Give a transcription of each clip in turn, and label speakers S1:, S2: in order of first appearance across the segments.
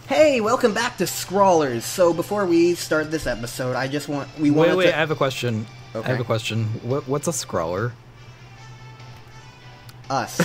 S1: Hey, welcome back to Scrawlers. So before we start this episode, I just want
S2: Wait, I have a question.
S1: Okay.
S2: I have a question. What's a scrawler?
S1: Us.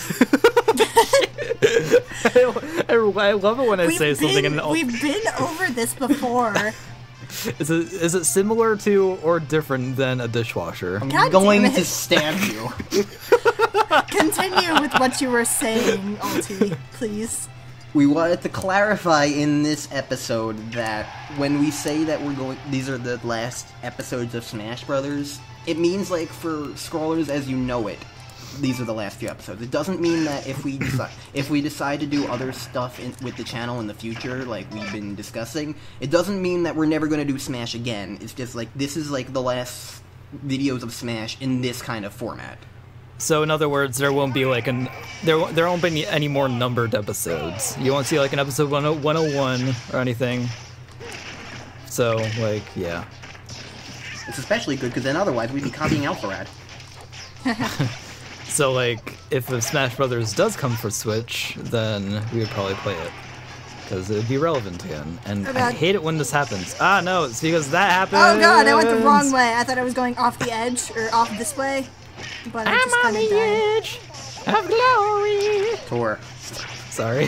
S2: I love it when I say something and
S3: we've been over this before.
S2: Is it similar to or different than a dishwasher?
S1: I'm
S3: God
S1: going
S3: damn it.
S1: to stab you.
S3: Continue with what you were saying, Alti, please.
S1: We wanted to clarify in this episode that when we say that these are the last episodes of Smash Brothers, it means like for Scrawlers as you know it, these are the last few episodes. It doesn't mean that if we decide to do other stuff with the channel in the future, like we've been discussing, it doesn't mean that we're never going to do Smash again. It's just like this is like the last videos of Smash in this kind of format.
S2: So in other words, there won't be like there won't be any more numbered episodes. You won't see like an episode 101 or anything. So like yeah.
S1: It's especially good because then otherwise we'd be copying Alpharad.
S2: So like if the Smash Brothers does come for Switch, then we would probably play it because it would be relevant again. And
S3: Oh,
S2: I
S3: God.
S2: hate it when this happens. Ah no, it's because that happens.
S3: Oh god, I went the wrong way. I thought I was going off the edge, or off this way. But I just
S2: I'm on
S3: kind
S2: the
S3: of died.
S2: edge of glory.
S1: Tor,
S2: Sorry.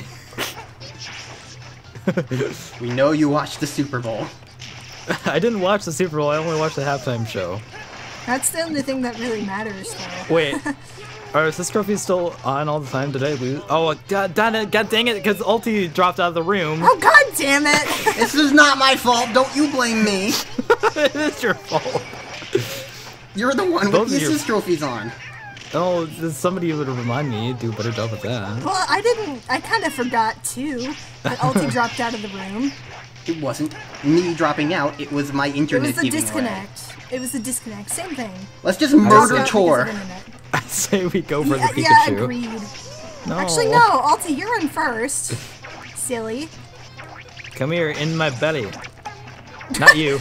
S1: we know you watched the Super Bowl.
S2: I didn't watch the Super Bowl. I only watched the halftime show.
S3: That's the only thing that really matters, though.
S2: Wait, is this trophy still on all the time? Did I lose? Oh, god dang it, because Ulti dropped out of the room.
S3: Oh god damn it!
S1: This is not my fault. Don't you blame me.
S2: It is your fault.
S1: You're the one
S2: Both
S1: with
S2: of
S1: the
S2: your-
S1: assist trophies on.
S2: Oh, somebody would remind me. Do a better job with that.
S3: Well, I didn't. I kind of forgot too that Alti dropped out of the room.
S1: It wasn't me dropping out. It was my
S3: It
S1: internet
S3: was the
S1: giving
S3: disconnect. It was the disconnect. Same thing.
S1: away. Let's just
S3: Dropped
S1: murder
S3: out because
S1: Tor.
S3: of internet.
S2: I say we go for the
S3: Yeah,
S2: Pikachu.
S3: agreed.
S2: No.
S3: Actually, no. Alti, you're in first. Silly.
S2: Come here, in my belly. Not you.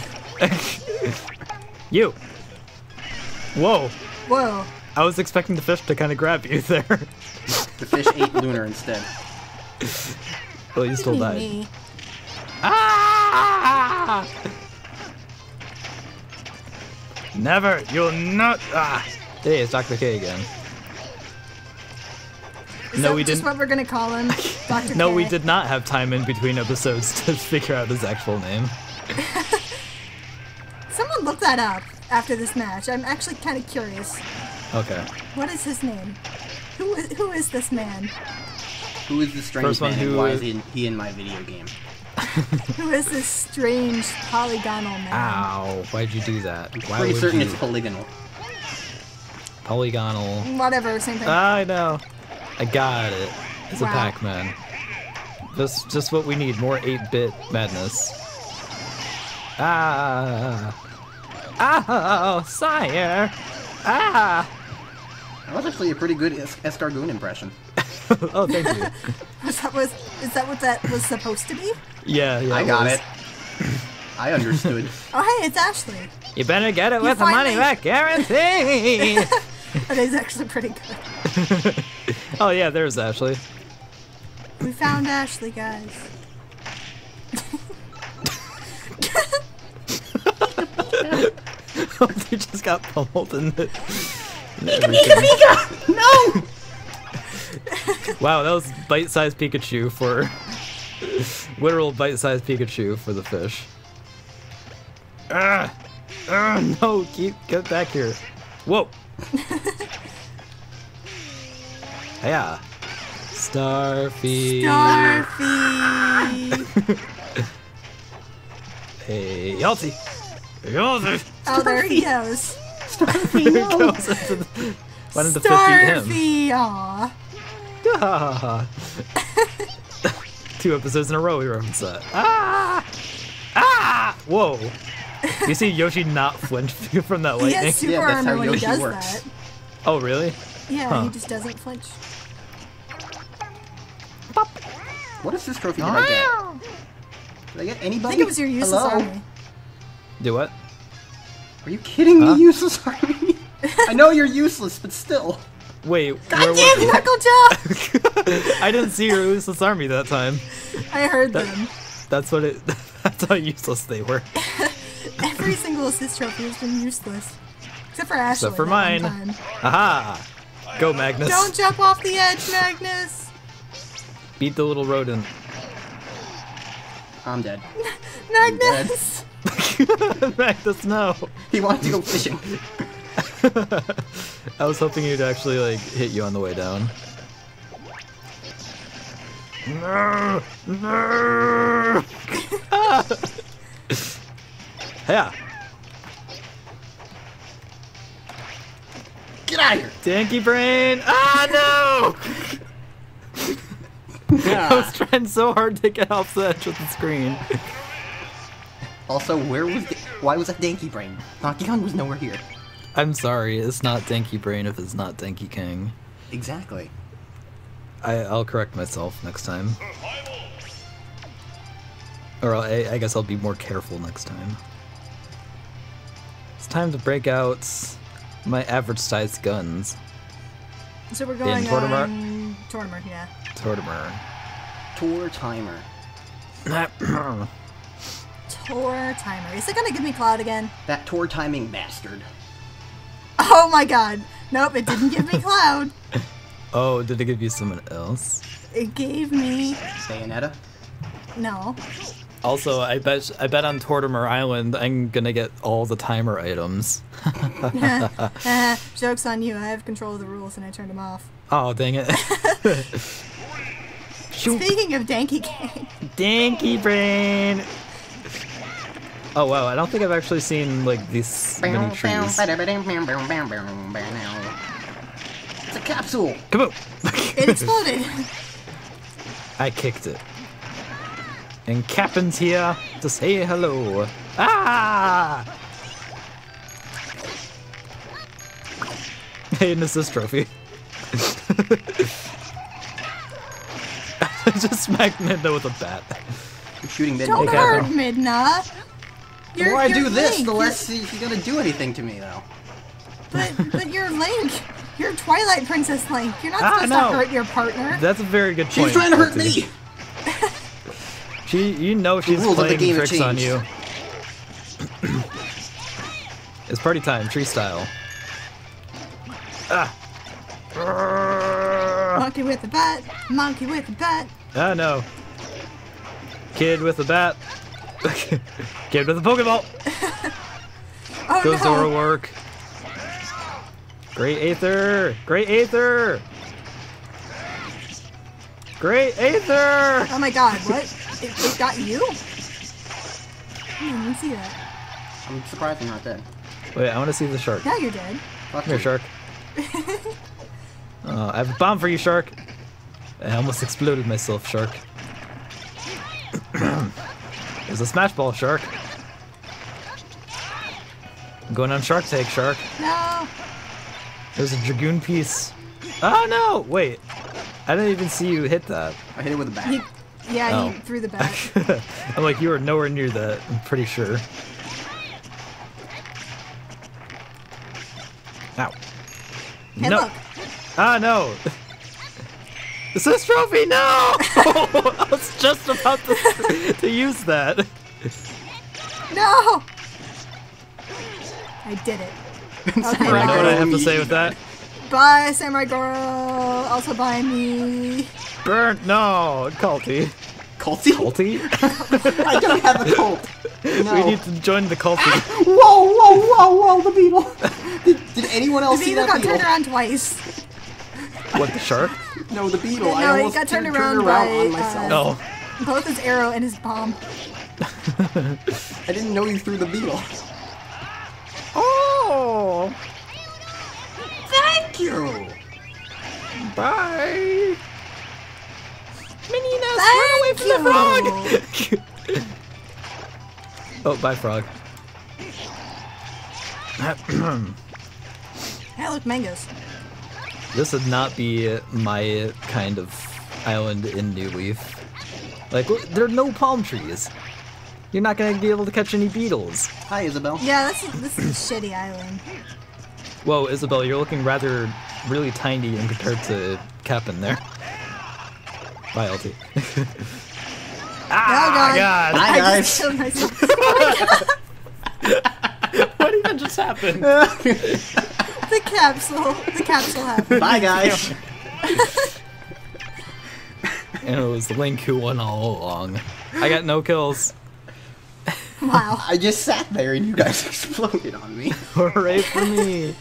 S2: You. Whoa.
S3: Whoa.
S2: I was expecting the fish to kind of grab you there.
S1: The fish ate Lunar instead.
S2: Well, you still
S3: Me,
S2: died.
S3: me.
S2: Ah! Never, you'll not. Ah! Hey, it's Dr. K again.
S3: Is
S2: No,
S3: that
S2: we
S3: just
S2: didn't.
S3: what we're gonna call him? Dr.
S2: No,
S3: K?
S2: we did not have time in between episodes to figure out his actual name.
S3: Someone look that up after this match. I'm actually kind of curious.
S2: Okay.
S3: What is his name? Who is this man?
S1: Who is this strange
S2: First one
S1: man and
S2: who
S1: why
S2: is-
S1: is he in my video game?
S3: Who is this strange polygonal man?
S2: Ow! Why'd you do that? Why
S1: Pretty
S2: would
S1: certain
S2: you?
S1: it's polygonal.
S2: Polygonal.
S3: Whatever, same thing.
S2: I know. I got it. It's a
S3: Wow.
S2: Pac-Man. Just what we need. More 8-bit madness. Ah! Oh, sire! Ah!
S1: That was actually a pretty good Escargoon impression.
S2: Oh, thank you.
S3: Is that what that was supposed to be?
S2: Yeah.
S1: I got
S2: was.
S1: it. I understood.
S3: Oh, hey, it's Ashley.
S2: You better get it
S3: You
S2: with the money
S3: finally-
S2: back guarantee!
S3: That is actually pretty good.
S2: Oh yeah, there's Ashley.
S3: We found Ashley, guys.
S2: He just got pummeled in the...
S1: No!
S2: Wow, that was bite-sized Pikachu for... literal bite-sized Pikachu for the fish. No, get back here. Whoa! Yeah. Starfy.
S3: Starfy.
S2: Hey, Yalty. Yalty.
S3: Oh, there he goes.
S2: Goes into the... Why did the fish eat him?
S3: Starfy. Aw.
S2: Ah. 2 episodes in a row we referenced that. Ah! Ah! Whoa! You see Yoshi not flinch from that
S3: He
S2: lightning?
S3: has super
S1: Yeah, that's how
S3: armor when he
S1: Yoshi
S3: does
S1: works.
S3: that.
S2: Oh, really?
S3: Yeah,
S2: Huh.
S3: he just doesn't flinch.
S1: What assist trophy did I get? Did I get
S3: I
S1: anybody?
S3: think it was your useless
S1: Hello?
S3: army.
S2: Do what?
S1: Are you kidding me,
S2: Huh?
S1: useless army? I know you're useless, but still.
S2: Wait,
S3: God
S2: where
S3: damn
S2: was
S3: it, Knucklejaw!
S2: it? I didn't see your useless army that time.
S3: I heard them.
S2: That's what it. That's how useless they were.
S3: Every single assist trophy has been useless. Except for Ashley.
S2: Except for
S3: that one
S2: mine.
S3: time.
S2: Aha! Go, Magnus.
S3: Don't jump off the edge, Magnus!
S2: Beat the little rodent.
S1: I'm dead.
S3: Magnus!
S2: Magnus, no.
S1: He wanted to go fishing.
S2: I was hoping he'd actually like hit you on the way down. No! No! Yeah.
S1: Get out of here!
S2: Danky brain! Ah, no! I was trying so hard to get off the edge of the screen.
S1: Also, why was that Danky Brain? Donkey Kong was nowhere here.
S2: I'm sorry, it's not Danky Brain if it's not Danky King.
S1: Exactly.
S2: I'll correct myself next time. Or I guess I'll be more careful next time. It's time to break out my average-sized guns.
S3: So we're going
S2: Tortimer?
S3: on... Tortimer, yeah.
S2: Tortimer.
S1: Tour timer.
S3: Tor timer. Is it gonna give me Cloud again?
S1: That tour timing bastard.
S3: Oh my god. Nope, it didn't give me Cloud.
S2: Oh, did it give you someone else?
S3: It gave me...
S1: Bayonetta?
S3: No.
S2: Also, I bet on Tortimer Island I'm gonna get all the timer items.
S3: Joke's on you. I have control of the rules and I turned them off.
S2: Oh, dang it. Shoot.
S3: Speaking of Danky King.
S2: Danky Brain! Oh wow, I don't think I've actually seen like these many trees.
S1: It's a capsule!
S2: Come on!
S3: It exploded.
S2: I kicked it. And Captain's here to say hello. Ah! Hey, an assist trophy. I just smacked Midna with a bat.
S1: You're shooting mid.
S3: Don't
S2: Hey,
S3: hurt
S2: Captain.
S3: Midna.
S1: The more I do this,
S3: Link.
S1: the less he's gonna do anything to me, though.
S3: But you're Link. You're Twilight Princess Link. You're not
S2: Ah,
S3: supposed
S2: no.
S3: to hurt your partner.
S2: That's a very good
S1: She
S2: point.
S1: was trying to hurt
S2: Guilty.
S1: me!
S2: You know she's
S1: rules of the
S2: playing
S1: game have
S2: tricks on
S1: changed.
S2: you. It's party time, tree style. Ah!
S3: Monkey with a bat. Monkey with a bat.
S2: Ah, no. Kid with a bat. Kid with a Pokeball.
S3: Oh
S2: Goes
S3: no.
S2: to work. Great Aether! Great Aether! Great Aether!
S3: Oh my god, what? It got you? I didn't even see that.
S1: I'm surprised you're not dead.
S2: Wait, I want to see the shark.
S3: Now you're dead.
S1: Fuck
S2: Come here,
S1: you.
S2: shark. I have a bomb for you, shark. I almost exploded myself, shark. There's a smash ball, shark. I'm going on Shark Tank, shark.
S3: No.
S2: There's a Dragoon piece. Oh no! Wait. I didn't even see you hit that.
S1: I hit it with a bat.
S3: He
S2: Oh.
S3: threw the bat.
S2: I'm like, you were nowhere near that, I'm pretty sure. Ow.
S3: Hey,
S2: No.
S3: look.
S2: Ah, no! Assist trophy, no! I was just about to use that.
S3: No. I did it. Okay,
S2: You know what I
S3: bye.
S2: have to say with that?
S3: Bye, Samurai Girl. Also bye me.
S2: Burnt, no! Culty.
S1: Culty?
S2: Culty?
S1: I don't have a cult. No.
S2: We need to join the culty.
S1: Whoa, whoa, whoa, whoa, the beetle! Did anyone else
S3: The
S1: see
S3: beetle
S1: that
S3: got
S1: beetle?
S3: turned around twice.
S2: What, the shark?
S1: No, the beetle.
S3: No,
S1: I
S3: he
S1: almost
S3: got turned
S1: turned
S3: around
S1: around
S3: by,
S1: on myself.
S2: Oh.
S3: Both his arrow and his bomb.
S1: I didn't know you threw the beetle.
S2: Oh!
S1: Thank you!
S2: Bye! Mininas,
S3: Thank
S2: run away from the frog! Oh, bye, frog.
S3: Hey, look, mangoes.
S2: This would not be my kind of island in New Leaf. Like, there are no palm trees. You're not gonna be able to catch any beetles.
S1: Hi, Isabel.
S3: Yeah, this is a shitty island.
S2: Whoa, Isabel, you're looking really tiny in compared to Cap'n there. Bye, LT. Ah, God.
S1: Bye,
S3: I
S1: guys.
S3: just killed myself.
S2: What even just happened?
S3: The capsule happened.
S1: Bye, guys.
S2: And it was Link who won all along. I got no kills.
S3: Wow.
S1: I just sat there and you guys exploded on me.
S2: Hooray for me.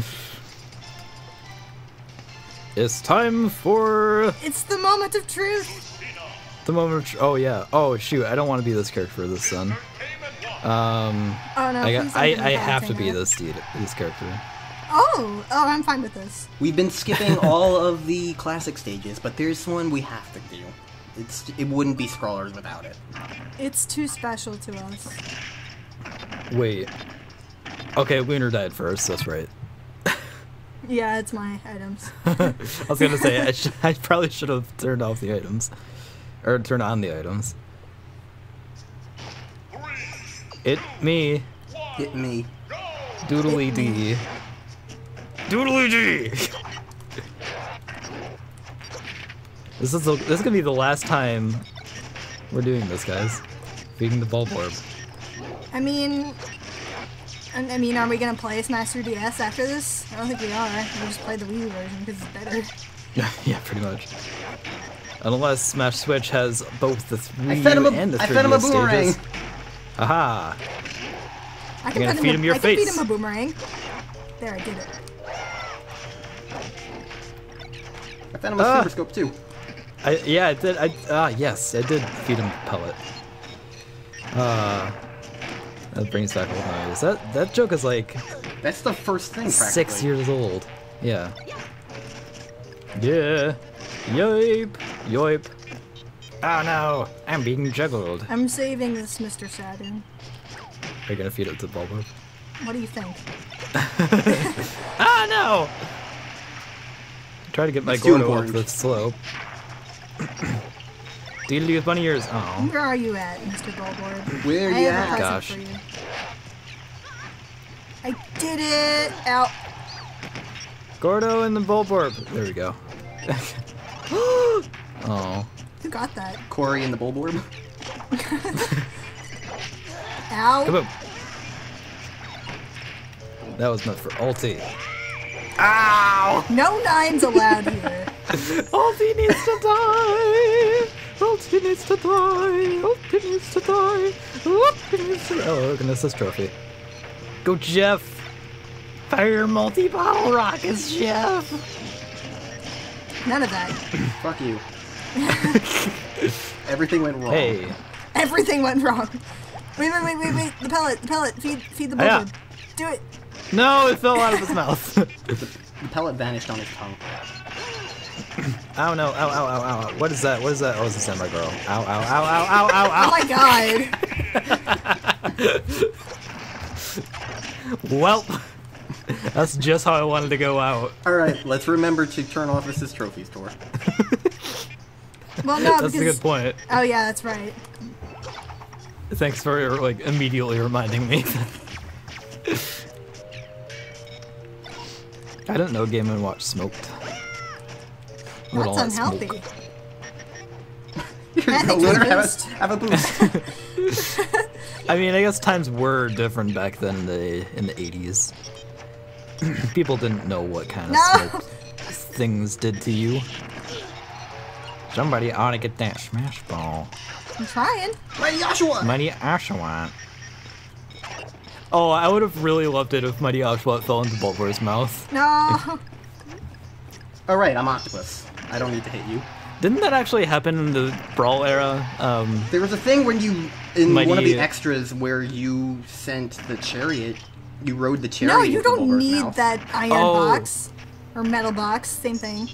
S2: It's time for
S3: It's the moment of truth.
S2: the moment. Oh yeah. Oh shoot! I don't want to be this character for this son.
S3: Oh no.
S2: I have to be this character.
S3: Oh, I'm fine with this.
S1: We've been skipping all of the classic stages, but there's one we have to do. It wouldn't be Scrawlers without it.
S3: It's too special to us.
S2: Wait. Okay, Lunar died first. That's right.
S3: Yeah, it's my items.
S2: I was gonna say I probably should have turned off the items, or turned on the items. It me.
S1: Hit me.
S2: Doodly dee. Doodly dee. This is gonna be the last time we're doing this, guys. Feeding the Bulborb.
S3: I mean, are we gonna play Smash 3DS after this? I don't think we are. We'll just play the Wii version because it's better.
S2: Yeah, pretty much. Unless Smash Switch has both the 3
S1: fed him
S2: and the 3DS
S1: I fed him a boomerang.
S2: stages. Aha!
S3: I
S2: You're gonna feed him your
S3: I can feed
S2: face.
S3: him a boomerang. There, I did it.
S1: I fed him a Super Scope too.
S2: I did. Yes, I did feed him pellet. That brings back old memories. That joke is like
S1: That's the first thing, practically.
S2: 6 years old. Yeah. Yeah. Yoip. Yoip. Oh no, I'm being juggled.
S3: I'm saving this, Mr. Saturn.
S2: Are you gonna feed it to the Bulborb?
S3: What do you think?
S2: Ah no! Try to get my
S1: It's too
S2: Gordo up
S1: important.
S2: the slope. Deedly with bunny ears. Oh.
S3: Where are you at, Mr. Bulborb?
S1: Where
S3: I
S1: you
S3: have a
S1: at?
S3: present
S2: Gosh.
S3: for you. I did it! Ow.
S2: Gordo and the Bulborb. There we go. Oh.
S3: Who got that?
S1: Corey and the Bulborb.
S3: Ow.
S2: Kaboom. That was meant for ulti. Ow!
S3: No nines allowed here.
S2: Ulti needs to die! Ulti needs to die! Ulti needs to die! Ulti needs to die! Oh, look at this trophy. Go, Jeff! Fire multi-bottle rockets, Jeff!
S3: None of that.
S1: Fuck you. Everything went wrong.
S2: Hey.
S3: Everything went wrong. Wait. The pellet. Feed the
S2: Yeah.
S3: Bulborb. Do it.
S2: No, it fell out of his mouth.
S1: The pellet vanished on his tongue.
S2: Ow, no. Ow, ow, ow, ow. What is that? What is that? Oh, it's a samurai girl. Ow, ow, ow, ow, ow, ow,
S3: Oh
S2: ow.
S3: my god.
S2: Well, that's just how I wanted to go out.
S1: Alright, let's remember to turn off this trophy store.
S3: Well, no,
S2: That's a
S3: because...
S2: good point.
S3: Oh yeah, that's right.
S2: Thanks for like immediately reminding me. I didn't know Game & Watch smoked. With all
S3: That's
S2: that
S3: unhealthy.
S2: smoke.
S1: Here you
S3: I
S1: go,
S3: think
S1: Lunar.
S3: it's a boost.
S1: Have a boost.
S2: I mean, I guess times were different back then in the 80s. People didn't know what kind of
S3: No!
S2: smoke things did to you. Somebody ought to get that smash ball.
S3: I'm trying.
S1: Mighty Joshua!
S2: Mighty Oshawott. Oh, I would have really loved it if Mighty Oshawott fell into Bulbor's mouth.
S3: No.
S1: Alright, I'm Octopus. I don't need to hit you.
S2: Didn't that actually happen in the Brawl era?
S1: There was a thing when you, in
S2: Mighty-
S1: one of the extras, where you sent the chariot, you rode the chariot.
S3: No, you
S1: into
S3: don't
S1: Bulbor's
S3: need
S1: mouth.
S3: that iron
S2: Oh.
S3: box. Or metal box. Same thing.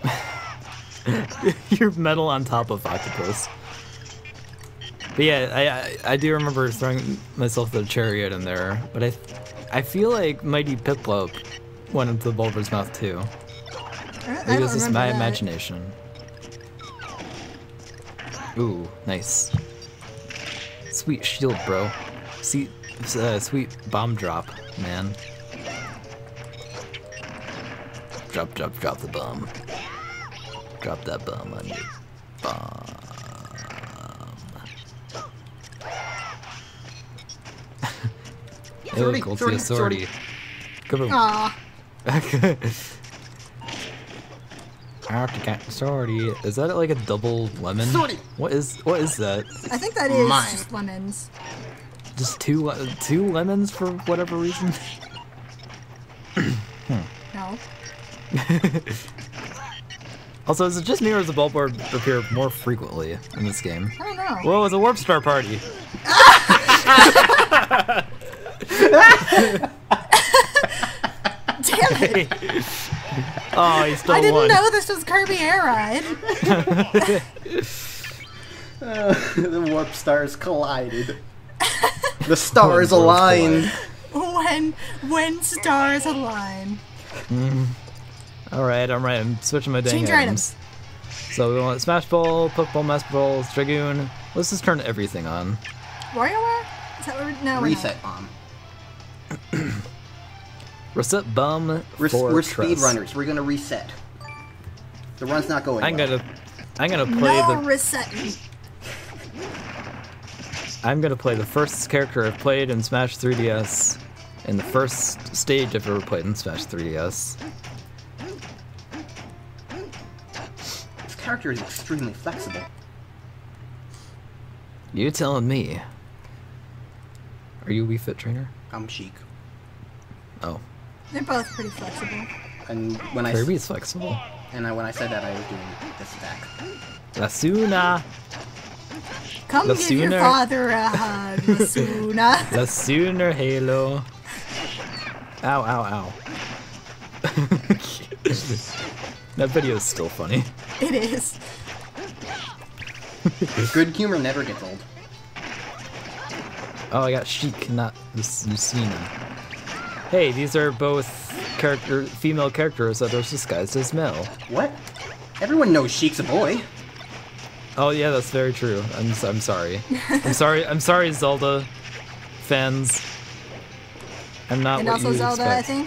S2: You're metal on top of Octopus. But yeah, I do remember throwing myself the chariot in there, but I feel like Mighty Piplup went into Bulbor's mouth too.
S3: I
S2: Maybe
S3: don't
S2: this is
S3: remember
S2: my
S3: that.
S2: imagination. Ooh, nice. Sweet shield, bro. See, sweet bomb drop, man. Drop the bomb. Drop that bomb on your bomb.
S1: Sortie,
S2: Gold
S1: sortie,
S2: Tia Sortie. Kaboom.
S3: Aw.
S2: Sortie. Is that like a double lemon?
S1: Sortie.
S2: What is that?
S3: I think that is
S1: Mine.
S3: just lemons.
S2: Just two lemons for whatever reason?
S3: No.
S2: Also, is it just me or does the ball board appear more frequently in this game?
S3: I don't know.
S2: Whoa, it's a Warp Star party!
S3: Damn it!
S2: Oh, he still
S3: I didn't
S2: won.
S3: know this was Kirby Air Ride.
S1: The warp stars collided. The stars aligned.
S3: When stars align.
S2: Alright, I'm switching my dang
S3: Change your
S2: items. So we want Smash Ball, Pokeball, Master Ball, Dragoon. Let's just turn everything on.
S3: WarioWare? Is that what we're... No,
S1: Reset bomb.
S2: Reset Bum
S1: We're
S2: Fortress.
S1: speedrunners. We're gonna reset. The run's not going.
S2: I'm
S1: well.
S2: gonna play
S3: no
S2: the
S3: resetting.
S2: I'm gonna play the first character I've played in Smash 3DS, in the first stage I've ever played in Smash 3DS.
S1: This character is extremely flexible.
S2: You telling me? Are you a Wii Fit trainer?
S1: I'm Sheik,
S2: Oh,
S3: They're both pretty flexible.
S1: and when
S2: Kirby's flexible.
S1: when I said that, I was doing this attack.
S2: Lasuna,
S3: Come
S2: The
S3: give your
S2: sooner-
S3: father a hug, Lasuna.
S2: Lasuna Halo. Ow, ow, ow. That video is still funny.
S3: It is.
S1: Good humor never gets old.
S2: Oh, I got Sheik, not Lucina. Hey, these are both female characters that are disguised as male.
S1: What? Everyone knows Sheik's a boy.
S2: Oh yeah, that's very true. I'm sorry. I'm sorry, Zelda fans. I'm not
S3: And
S2: what
S3: also
S2: you
S3: Zelda, I
S2: expect.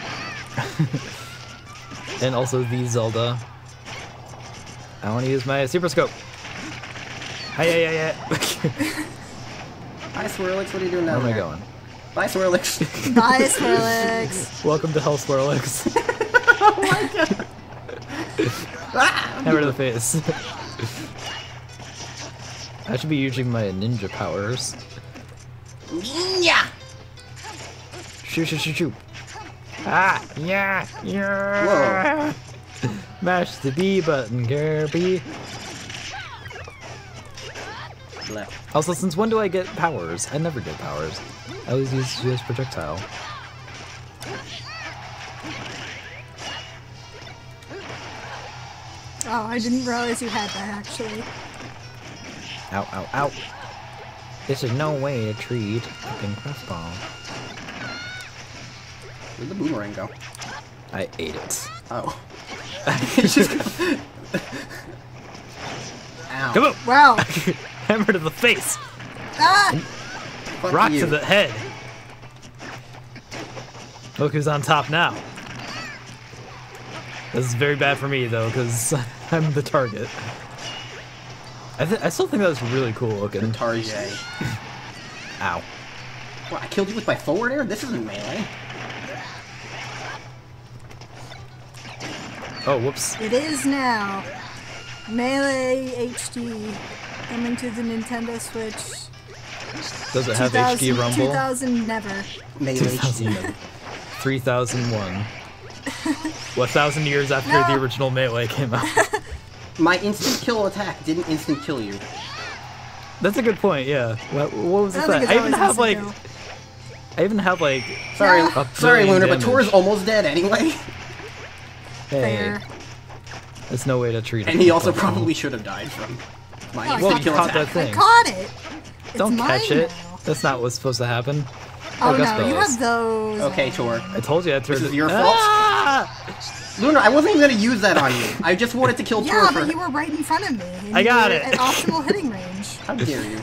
S3: think.
S2: And also the Zelda. I want to use my Super Scope. Hi.
S1: Hi, Swirlix. What are you doing
S2: Where
S1: down
S2: am I
S1: there?
S2: going?
S1: Bye, Swirlix.
S3: Bye, Skrillex.
S2: Welcome to Hell Swirlix.
S1: Oh my god.
S2: Hammer to the face. I should be using my ninja powers.
S1: Yeah.
S2: Shoot. Ah, yeah. Mash the B button, Kirby.
S1: Left.
S2: Also, since when do I get powers? I never get powers. I always use projectile.
S3: Oh, I didn't realize you had that, actually.
S2: Ow. This is no way to treat fucking crossball.
S1: Where'd the boomerang go?
S2: I ate it.
S1: Oh. It's just. Ow.
S2: Come on!
S3: Wow.
S2: Hammer to the face!
S3: Ah!
S1: Fuck
S2: Rock
S1: you.
S2: to the head! Look who's on top now. This is very bad for me, though, because I'm the target. I still think that was really cool looking.
S1: Tarjay.
S2: Ow.
S1: What, I killed you with my forward air? This isn't melee.
S2: Oh, whoops.
S3: It is now. Melee HD coming to the Nintendo Switch.
S2: Does it have HD Rumble?
S3: 2000 never.
S1: Melee
S2: 2000.
S1: HD.
S2: 3001. 1,000 years after
S3: No.
S2: the original Melee came out.
S1: My instant kill attack didn't instant kill you.
S2: That's a good point, yeah. What was
S3: I
S2: it?
S3: don't think it's
S2: I even
S3: always
S2: have like...
S3: instant
S2: I even have like...
S1: Sorry,
S3: Yeah.
S1: sorry,
S2: billion
S1: Lunar, but
S2: damage.
S1: Tor's almost dead anyway.
S2: Hey,
S3: Fair.
S2: there's no way to treat it.
S1: And he also probably should have died from my
S3: Oh,
S1: instant
S2: Well, you
S1: kill
S2: caught
S1: attack.
S2: that thing.
S3: I caught it. It's
S2: Don't
S3: mine
S2: catch it.
S3: now.
S2: That's not what's supposed to happen.
S3: Oh
S2: Gust
S3: no, you
S2: bells.
S3: have those.
S1: Okay, Tor.
S2: I told you I turned
S1: This is
S2: it.
S1: your fault?
S2: Ah!
S1: Lunar, I wasn't even gonna use that on you. I just wanted to kill Tor
S3: Yeah,
S1: for...
S3: but you were right in front of me. And
S2: I
S3: you
S2: got
S3: were
S2: it.
S3: At optimal hitting range.
S1: How dare you?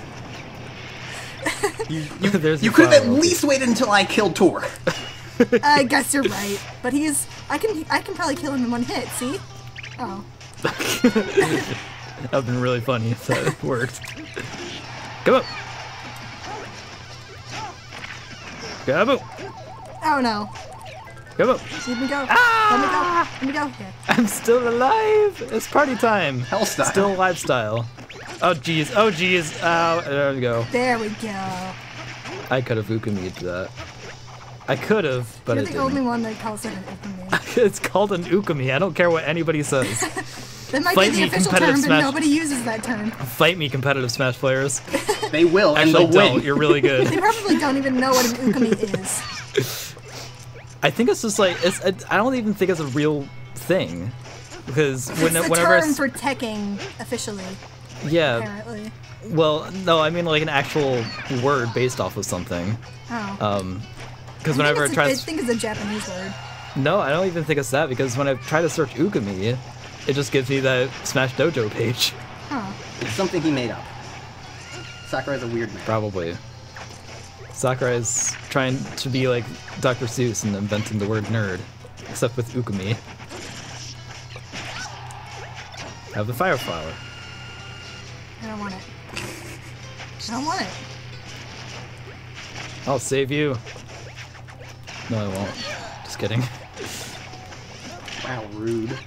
S2: There's
S1: You
S2: your
S1: could have at
S2: file.
S1: least waited until I killed Tor.
S3: I guess you're right, but he's. I can probably kill him in one hit. See? Oh.
S2: That would have been really funny if that worked. Come on. Kaboom!
S3: Oh no.
S2: Kaboom!
S3: Let me go.
S2: Ah!
S3: Let me go. Here.
S2: I'm still alive! It's party time!
S1: Hell style.
S2: Still alive style. Oh jeez, oh jeez. Ow, there we go.
S3: There we go.
S2: I could have Ukami'd that. I could have, but
S3: You're
S2: I
S3: the
S2: didn't.
S3: only one that calls it an Ukami.
S2: It's called an Ukami. I don't care what anybody says.
S3: That might
S2: Fight
S3: be
S2: me,
S3: the official
S2: competitive
S3: term, but
S2: Smash.
S3: nobody uses that term.
S2: Fight me, competitive Smash players.
S1: They will, and
S2: Actually,
S1: they'll win.
S2: don't. You're really
S3: They
S2: good.
S3: probably don't even know what an Ukami is.
S2: I think it's just like I don't even think it's a real thing because
S3: It's the
S2: whenever
S3: term for teching officially,
S2: yeah,
S3: apparently.
S2: well, no, I mean like an actual word based off of something.
S3: Oh.
S2: Because whenever
S3: I
S2: it tries,
S3: think it's a Japanese word.
S2: no, I don't even think it's that because when I try to search Ukami, it just gives me that Smash Dojo page.
S3: Huh.
S1: It's something he made up. Sakurai's a weird man.
S2: Probably. Sakurai's trying to be like Dr. Seuss and inventing the word nerd, except with Ukami. Have the fire flower.
S3: I don't want it. I don't want it.
S2: I'll save you. No, I won't. Just kidding.
S1: Wow, rude.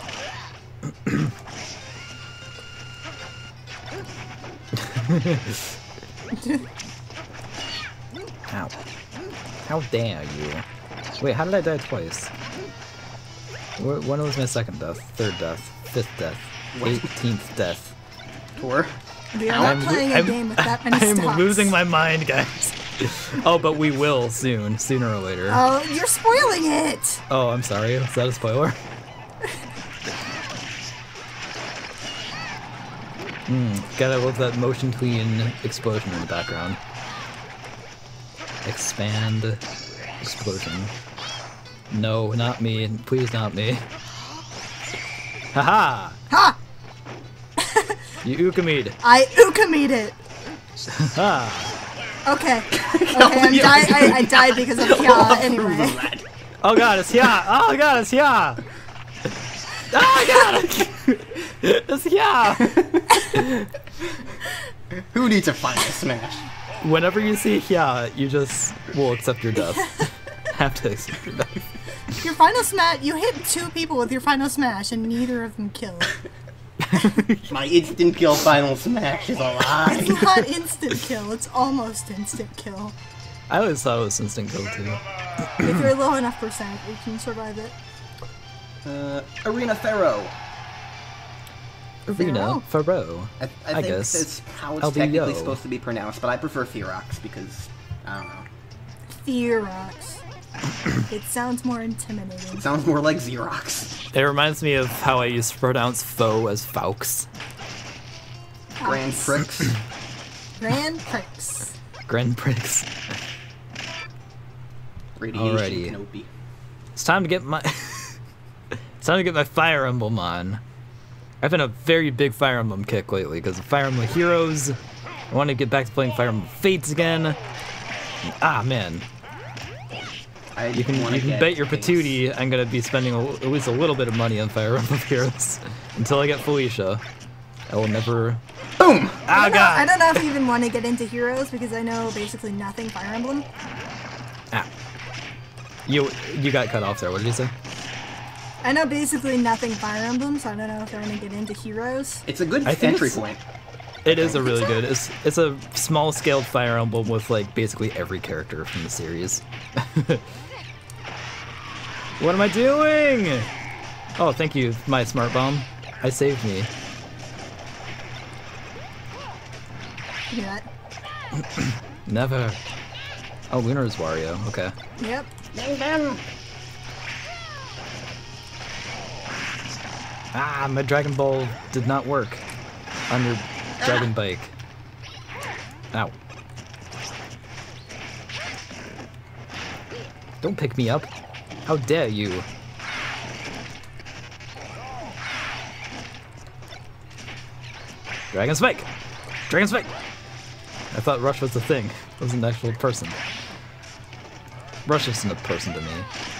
S2: Ow. How dare you? Wait, how did I die twice? When was my second death? Third death? Fifth death? 18th death?
S1: Tor.
S3: We are not playing a game with that many
S2: I'm
S3: stops.
S2: losing my mind, guys. Oh, but we will soon, sooner or later.
S3: Oh, you're spoiling it!
S2: Oh, I'm sorry. Is that a spoiler? Gotta love that motion tween explosion in the background. Expand. Explosion. No, not me. Please not me. Haha!
S3: Ha!
S2: You Ukami'd.
S3: I Ukami'd it!
S2: Ha!
S3: Okay. Okay, I died because of Kya anyway.
S2: Oh god, it's Ya! Oh god, it's Ya! Oh god! It's Ya!
S1: Who needs a final smash?
S2: Whenever you see Ya, you just will accept your death. Have to accept your death.
S3: Your final smash, you hit 2 people with your final smash and neither of them killed.
S1: My instant kill final smash is a lie.
S3: It's not instant kill, it's almost instant kill.
S2: I always thought it was instant kill too.
S3: If you're low enough percent, you can survive it.
S1: Arena Pharaoh.
S2: Arena Pharaoh.
S1: I think
S2: guess.
S1: that's how it's
S2: LBO.
S1: technically supposed to be pronounced, but I prefer Ferox because, I don't know.
S3: Ferox. It sounds more intimidating.
S1: It sounds more like Xerox.
S2: It reminds me of how I used to pronounce foe as Faux.
S1: Grand Prix.
S3: Grand Prix.
S2: Grand Prix.
S1: Radiation
S2: Alrighty.
S1: Kenobi.
S2: It's time to get my it's time to get my Fire Emblem on. I've been a very big Fire Emblem kick lately because of Fire Emblem Heroes. I want to get back to playing Fire Emblem Fates again. Ah man, you can bet your patootie I'm gonna be spending at least a little bit of money on Fire Emblem Heroes until I get Felicia. I will never.
S1: Boom!
S2: Ah god!
S3: I don't know if you even want to get into Heroes because I know basically nothing Fire Emblem.
S2: Ah. You got cut off there. What did you say?
S3: I know basically nothing Fire Emblem, so I don't know if I want to get into Heroes.
S1: It's a good
S2: I think
S1: entry
S2: it's-
S1: point.
S2: It is a really good. It's a small scaled Fire Emblem with like basically every character from the series. What am I doing? Oh, thank you, my smart bomb. I saved me.
S3: Give me that.
S2: Never. Oh, Lunar is Wario. Okay.
S3: Yep.
S2: Ah, my Dragon Ball did not work on your Dragon Bike. Ow. Don't pick me up. How dare you? Dragon Spike! Dragon Spike! I thought Rush was a thing. It was an actual person. Rush isn't a person to me.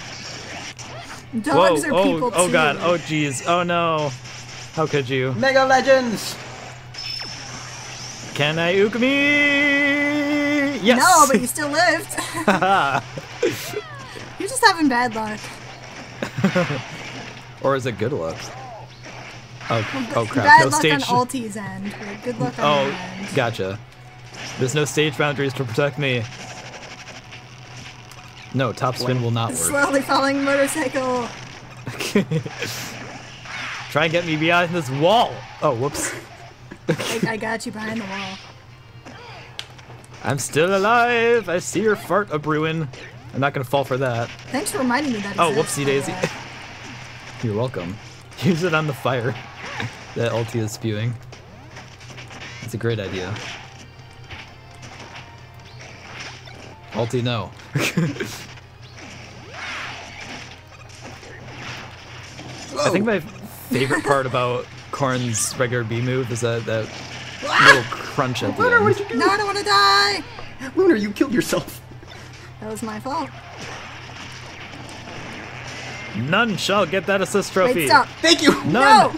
S3: Dogs are people
S2: oh
S3: too.
S2: god, oh jeez, oh no. How could you?
S1: Mega Legends!
S2: Can I Ukami? me? Yes!
S3: No, but you still lived. You're just having bad luck.
S2: Or is it good luck? Oh crap,
S3: Bad
S2: no
S3: luck
S2: stage...
S3: on Ulti's end, but good luck on
S2: Oh,
S3: your end.
S2: gotcha. There's no stage boundaries to protect me. No, top spin will not work.
S3: Slowly falling motorcycle.
S2: Try and get me behind this wall! Oh, whoops.
S3: I got you behind the wall.
S2: I'm still alive! I see your fart a-brewing. I'm not gonna fall for that.
S3: Thanks for reminding me that.
S2: Oh,
S3: exists,
S2: whoopsie
S3: by the
S2: daisy.
S3: way.
S2: You're welcome. Use it on the fire that ulti is spewing. It's a great idea. Ulti, no. I think my favorite part about Korn's regular B move is that little crunch at the
S1: Lunar, what
S2: end.
S1: did you do?
S3: No, I don't want to die.
S1: Lunar, you killed yourself.
S3: That was my fault.
S2: None shall get that assist trophy.
S3: Wait, stop.
S1: Thank you.
S2: None.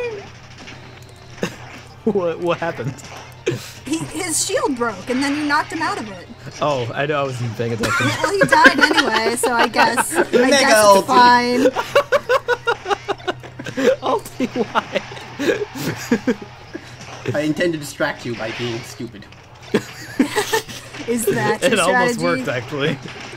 S3: No.
S2: What happened?
S3: His shield broke, and then you knocked him out of it.
S2: Oh, I know I wasn't paying attention.
S3: Well, he died anyway, so I guess
S1: Mega
S3: it's
S1: ulti.
S3: fine.
S2: Ulti, why?
S1: I intend to distract you by being stupid.
S3: Is that your
S2: It almost
S3: strategy?
S2: worked, actually.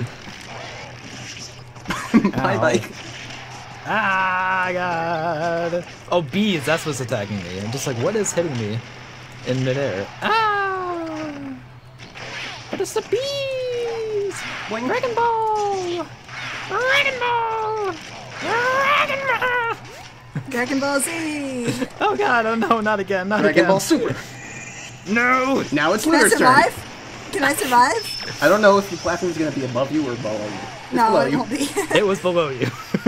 S1: Bye
S2: Ow.
S1: bye.
S2: Ah, God. Oh, bees, that's what's attacking me. I'm just like, what is hitting me in midair? Ah! What is the bees?
S1: Boing.
S2: Dragon Ball! Dragon Ball! Dragon Ball!
S3: Dragon Ball Z.
S2: Oh, God, oh no, not again, not
S1: Dragon
S2: again.
S1: Ball Super.
S2: No!
S1: Now it's
S3: Can I
S1: Lunar's turn.
S3: survive? Can I survive?
S1: I don't know if the platform is going to be above you or below you. It's
S3: No,
S1: below
S3: it
S1: you.
S3: won't be.
S2: It was below you.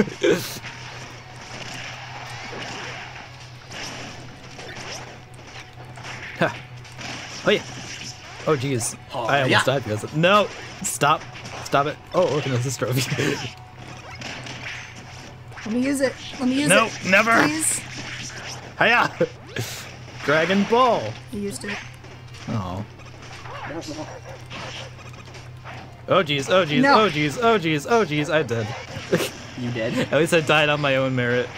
S2: Ha. Oh yeah. Oh jeez.
S1: Oh,
S2: I almost
S1: yeah.
S2: died because of... No! Stop. Stop it. Oh, look at this trophy.
S3: Let me use it. Let me use
S2: No,
S3: it.
S2: never.
S3: Please.
S2: Hiya! Dragon Ball.
S3: I used it.
S2: Oh. Oh jeez, oh jeez,
S3: No.
S2: oh jeez, oh jeez, oh jeez, I did.
S1: You dead?
S2: At least I died on my own merit.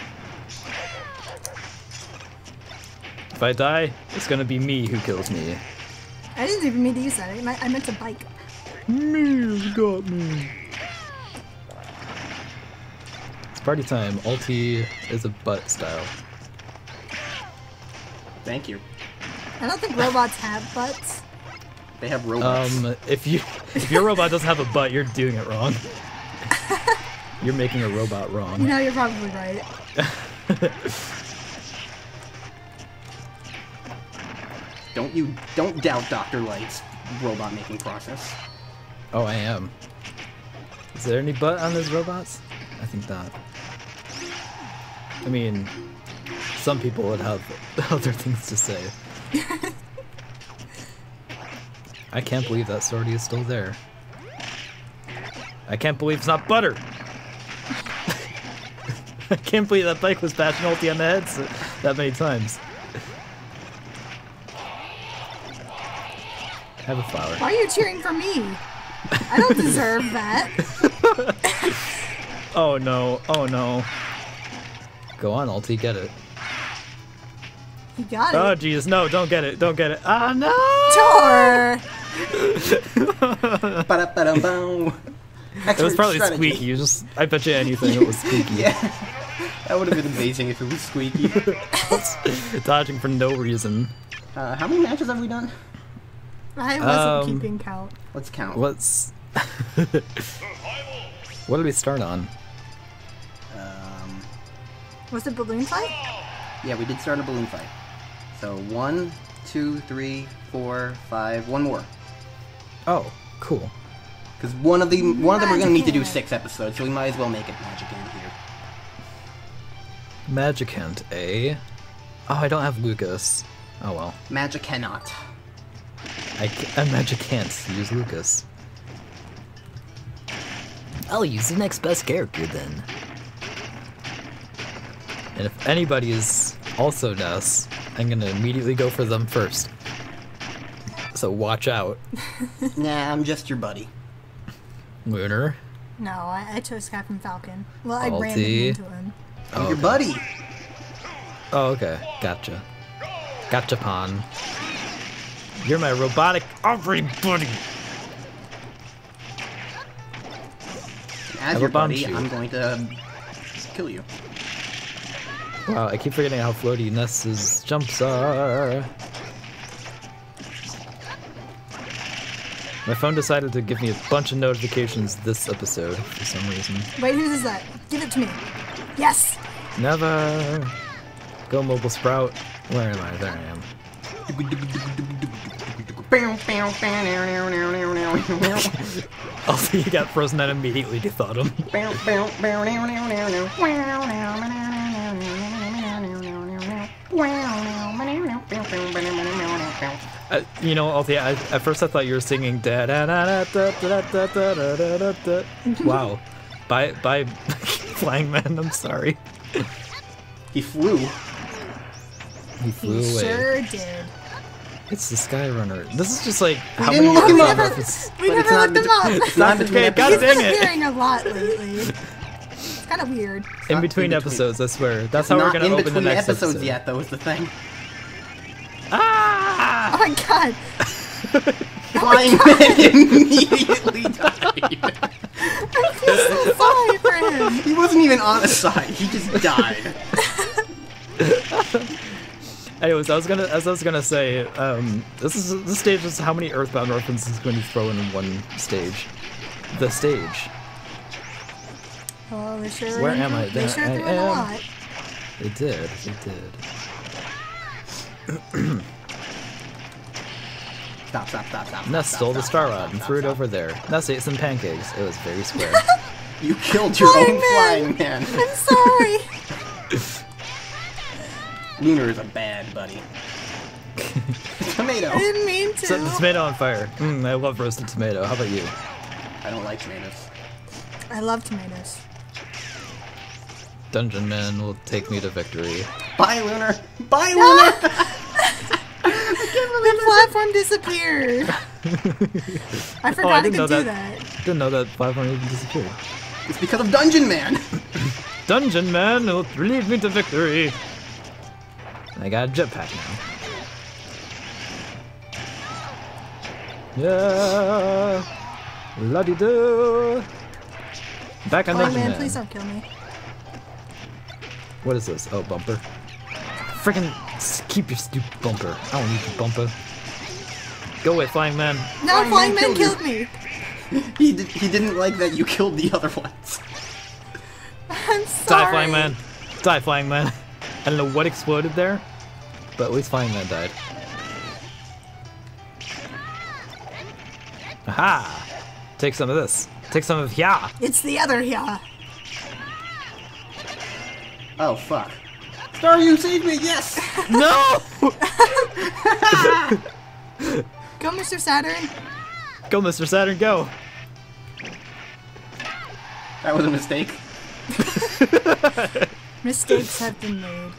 S2: If I die, it's gonna be me who kills me.
S3: I didn't even mean to use that. I meant to bike.
S2: Me's got me. It's party time. Ulti is a butt style.
S1: Thank you.
S3: I don't think robots have butts.
S1: They have robots.
S2: If your robot doesn't have a butt, you're doing it wrong. You're making a robot wrong.
S3: You know, you're probably right.
S1: Don't doubt Dr. Light's robot making process.
S2: Oh, I am. Is there any butt on his robots? I think not. I mean, some people would have other things to say. I can't believe that Swordy is still there. I can't believe it's not butter! I can't believe that bike was bashing ulti on the head that many times. Have a flower.
S3: Why are you cheering for me? I don't deserve that.
S2: Oh no, oh no. Go on, ulti, get it.
S3: You got
S2: Oh
S3: it.
S2: jeez, no, don't get it, don't get it. Ah, no!
S3: Tor!
S1: Ba-da-ba-dum-bow.
S2: It was probably
S1: Strategy.
S2: squeaky, I bet you anything it was squeaky.
S1: Yeah. That would have been amazing if it was squeaky.
S2: Dodging for no reason.
S1: How many matches have we done?
S3: I wasn't keeping count.
S1: Let's count.
S2: Let's... What did we start on?
S3: Was it balloon fight?
S1: Yeah, we did start a balloon fight. So 1, 2, 3, 4, 5, one more.
S2: Oh, cool.
S1: Because one of them we're gonna need to do
S3: Magic
S1: 6 episodes, so we might as well make it Magic Hand here.
S2: Magic Hand, eh? Oh, I don't have Lucas. Oh well.
S1: Magic cannot.
S2: I Magic can't use Lucas. I'll use the next best character then. And if anybody is also Ness, I'm gonna immediately go for them first. So watch out.
S1: Nah, I'm just your buddy.
S2: Lunar.
S3: No, I chose Captain Falcon. Well, I ran
S2: Alti.
S3: into him.
S1: I'm
S2: Oh,
S1: your
S2: okay.
S1: buddy.
S2: Oh, okay. Gotcha. Gotcha, Pon. You're my robotic everybody.
S1: As
S2: have
S1: your
S2: a bomb
S1: buddy,
S2: shoot.
S1: I'm going to kill you.
S2: Wow, I keep forgetting how floaty Ness's jumps are. My phone decided to give me a bunch of notifications this episode for some reason.
S3: Wait, whose is that? Give it to me. Yes!
S2: Never. Go Mobile Sprout. Where am I? There I am. Also, you got frozen and immediately dethought him. You know, Althea, at first I thought you were singing da da da da da da da da da da da. Wow. Bye, Flying Man, I'm sorry.
S1: He flew.
S2: He flew
S3: He
S2: away.
S3: sure did.
S2: It's the Skyrunner. This is just like how
S1: didn't
S2: many
S1: look him up.
S2: references-
S3: We
S1: But
S3: never
S1: it's not
S3: looked him up.
S1: It's not
S2: That's
S1: between
S2: okay, God
S3: He's
S1: episodes.
S2: dang
S3: been
S2: it.
S3: appearing a lot lately. It's kind of weird.
S2: in
S1: Not
S2: between
S1: in between.
S2: episodes, I swear. That's how we're
S1: Not
S2: gonna
S1: in
S2: open the
S1: between
S2: next
S1: episodes
S2: episode.
S1: yet, though, is the thing.
S2: Ah!
S3: Oh my god.
S1: Flying Man immediately died.
S3: I feel so sorry for him.
S1: He wasn't even on a side. He just died.
S2: Anyways, as I was gonna say, this stage is how many Earthbound references going to throw in one stage. The stage.
S3: Oh, they sure
S2: Where am I?
S3: They
S2: There
S3: sure
S2: I
S3: threw in a
S2: am.
S3: lot.
S2: They did. They did.
S1: Stop.
S2: Ness stole the Star Rod and threw it over there. Ness ate some pancakes. It was very square.
S1: You killed your
S3: Flying
S1: own
S3: Man.
S1: Flying Man.
S3: I'm sorry.
S1: Lunar is a bad buddy. Tomato.
S3: I didn't mean to.
S2: Set the tomato on fire. I love roasted tomato. How about you?
S1: I don't like tomatoes.
S3: I love tomatoes.
S2: Dungeon Man will take me to victory.
S1: Bye, Lunar. Bye, Lunar.
S3: The platform disappeared. I forgot I
S2: didn't know
S3: could do
S2: that.
S3: that.
S2: Didn't know that platform even disappeared.
S1: It's because of Dungeon Man.
S2: Dungeon Man will lead me to victory. I got a jetpack now. Yeah. La-di-do. Back on
S3: Oh
S2: Dungeon
S3: man,
S2: Man.
S3: please don't kill me.
S2: What is this? Oh, bumper. Freaking keep your stupid bumper. I don't need your bumper. Go away, Flying Man.
S3: No,
S1: Flying
S3: Flying
S1: Man
S3: Man
S1: killed
S3: killed me.
S1: He didn't like that you killed the other ones.
S3: I'm sorry.
S2: Die, Flying Man. Die, Flying Man. I don't know what exploded there, but at least Flying Man died. Aha! Take some of this. Take some of ya.
S3: It's the other yeah.
S1: Oh fuck. Star, you saved me. Yes.
S2: No!
S3: Go, Mr. Saturn.
S2: Go, Mr. Saturn, go.
S1: That was a mistake.
S3: Mistakes have been made.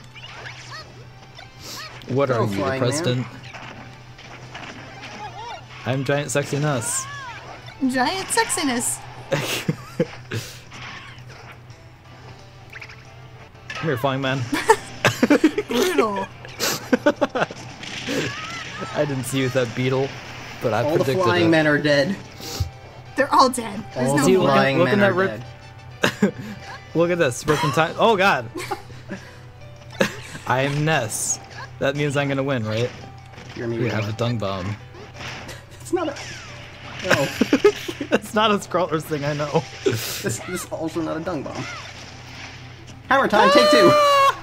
S2: What
S1: Go,
S2: are you, the
S1: Flying Man.
S2: president? I'm Giant Sexy Nuss.
S3: Giant sexiness.
S2: Come here, Flying Man.
S3: Brutal.
S2: I didn't see you with that beetle, but I
S1: All the
S2: predicted
S1: flying
S2: it.
S1: men are dead.
S3: They're all dead. There's
S1: All
S3: no
S2: See,
S1: the
S3: more.
S1: flying
S2: look at
S1: men are
S2: that rip-
S1: dead.
S2: Look at this, ripping time. Oh god! I am Ness. That means I'm gonna win, right?
S1: You're me.
S2: We have a dung bomb.
S1: It's not a. No.
S2: That's not a Scrawlers thing, I know.
S1: This is also not a dung bomb. Hammer time. Take two.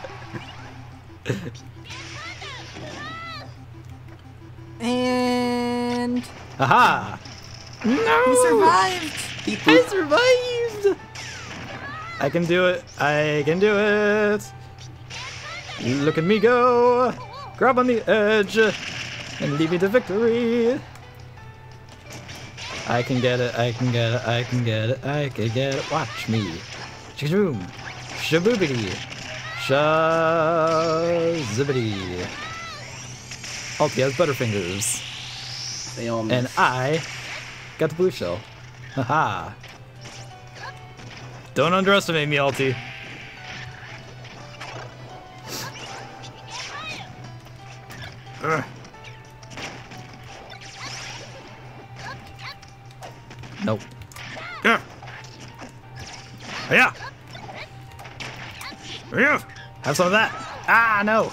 S3: And
S2: Aha!
S3: he
S2: No!
S3: survived.
S1: Beep,
S2: I
S1: boop.
S2: survived! I can do it. I can do it. Look at me go. Grab on the edge and lead me to victory. I can get it. I can get it. I can get it. I can get it. Watch me. Shaboom. Shaboobity. Shazibbity. Alti has Butterfingers.
S1: They all miss.
S2: And I got the blue shell. Haha. Don't underestimate me, Alti. Ugh. Nope. Yeah. Yeah. Yeah. Have some of that. Ah, no.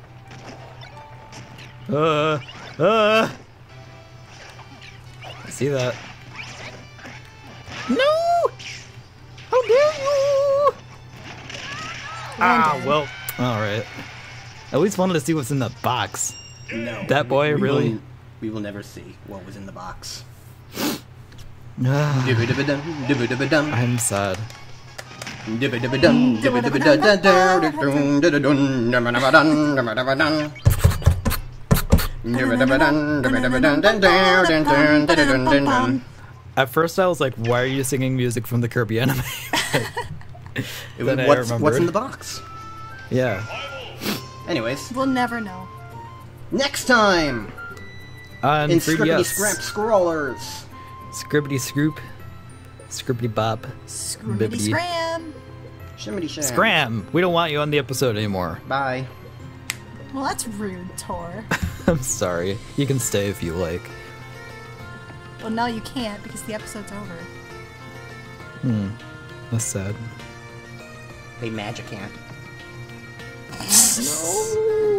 S2: I see that. No! How dare you! Ah, well. Alright. At least wanted to see what's in the box.
S1: No.
S2: That boy,
S1: we
S2: really?
S1: We will never see what was in the box.
S2: Ah,
S1: Dibba-dibba-dum, dibba-dibba-dum.
S2: I'm sad.
S1: Dibba-dibba-dum, dibba-dibba-dum, dun-dun-dun, dun-dun-dun, dun-dun-dun. Dibba-dibba-dum, dibba-dibba-dum, dun-dun-dun, dun-dun-dun.
S2: At first, I was like, "Why are you singing music from the Kirby anime?" Then I
S1: What's in
S2: remembered.
S1: the box?
S2: Yeah.
S1: Anyways,
S3: We'll never know.
S1: next time
S2: On
S1: in
S2: 3DS.
S1: Scrippity Scrap Scrollers.
S2: Scribbity Scroop. Scribbity Bop.
S3: Scroomity
S2: Bibbidi.
S3: scram.
S1: Shimmy Sham.
S2: Scram! We don't want you on the episode anymore.
S1: Bye.
S3: Well, that's rude, Tor.
S2: I'm sorry. You can stay if you like.
S3: Well, no, you can't because the episode's over.
S2: That's sad.
S1: They magic can't.
S2: No!